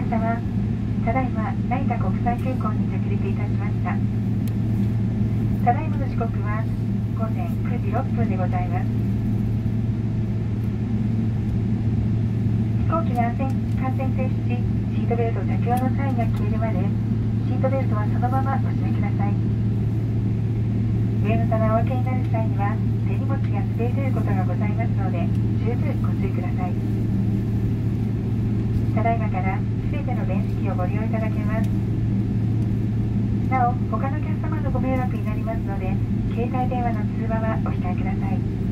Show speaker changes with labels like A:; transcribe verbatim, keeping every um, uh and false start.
A: 車はただいま成田国際空港に着陸いたしました。ただいまの時刻は午前くじろっぷんでございます。飛行機が安全感染停止し、シートベルト着用のサインが消えるまでシートベルトはそのままお締めください。上の棚をお開けになる際には手荷物がスペースることがございますので十分ご注意ください。ただいまからすべての電子機をご利用いただけます。なお、他のお客様のご迷惑になりますので、携帯電話の通話はお控えください。